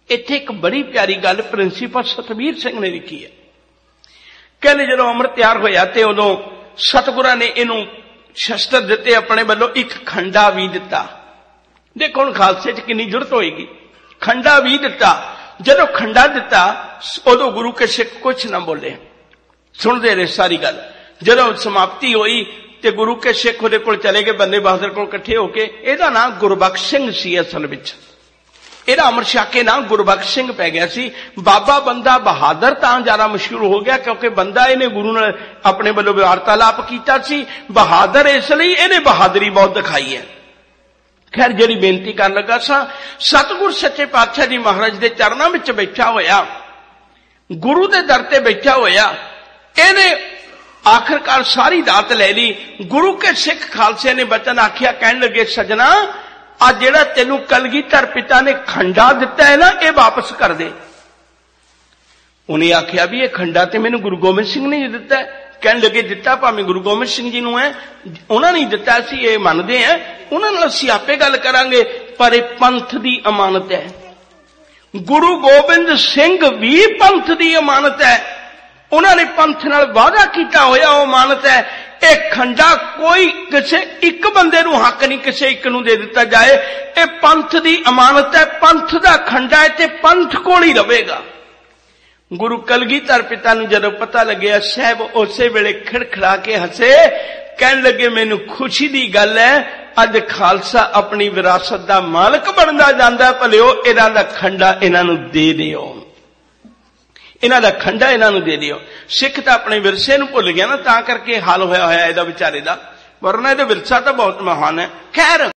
इत्थे एक बड़ी प्यारी गल प्रिंसीपल सतबीर सिंह ने लिखी है। कहते जो अमृत तैयार होया ते उदों सतगुरां ने इनू शस्त्र दिते, अपने वालों एक खंडा भी दिता। देखो हुण खालसे च कितनी जुरत होएगी। खंडा भी दिता। जदों खंडा दिता उदों गुरु के सिख कुछ ना बोले, सुनते रहे सारी गल। जदों समाप्ति हुई ते गुरु के सिख उहदे कोल चले गए, बंदे बहादुर कोल इकट्ठे होके। इहदा नाम गुरबख्श सिंह सी असल विच, इहदा अमृत छक के नाम गुरबख्श सिंह पै गया सी। बाबा बंदा बहादुर तां ज्यादा मशहूर हो गया क्योंकि बंदा इहने गुरु नाल अपने वालों वार्तालाप कीता सी। बहादुर इसलिए इहने बहादुरी बहुत दिखाई है। खैर जिहड़ी बेनती कर लगा सा, सतगुर सच्चे पातशाह जी महाराज के चरणों में बैठा होया, गुरु के दर ते बैठा होया, इहने आखिरकार सारी दात ले ली। गुरु के सिख खालसे ने वचन आखिया, कहन लगे सजना आ जेड़ा तेनू कलगीधर पिता ने खंडा दिता है ना, ये वापस कर दे। उन्हें आखिया भी ये खंडा तो मैनू गुरु गोबिंद सिंह ने दिता है। कहन लगे दिता भावें गुरु गोबिंद सिंह जी नूं है, उन्होंने नहीं दिता, असीं ये मनदे हैं, उन्होंने असीं आपे गल करांगे, पर यह पंथ की अमानत है। गुरु गोबिंद सिंह भी पंथ की अमानत है। उन्होंने पंथ नाल वादा किया होया, वो अमानत है। यह खंडा कोई किसी एक बंदे नूं हक नहीं किसी एक नूं दे दिता जाए, यह पंथ की अमानत है। पंथ का खंडा है ते पंथ कोल ही रहेगा। गुरु कलगीधर पिता नूं जदों पता लगे, साहब उस वेले खिड़खड़ा के हसे, कहन लगे मैनू खुशी की गल है, अज खालसा अपनी विरासत का मालक बनता जाता, भलिओ इन्हां दा खंडा इन्हां नूं दे दिओ, इन्हां दा खंडा इन्हां नूं दे दिओ। सिख तां अपने विरसे नूं भुल गया ना, तां करके हाल होया होया इहदा विचारे दा, वरना इहदा विरसा तां बहुत महान है। खैर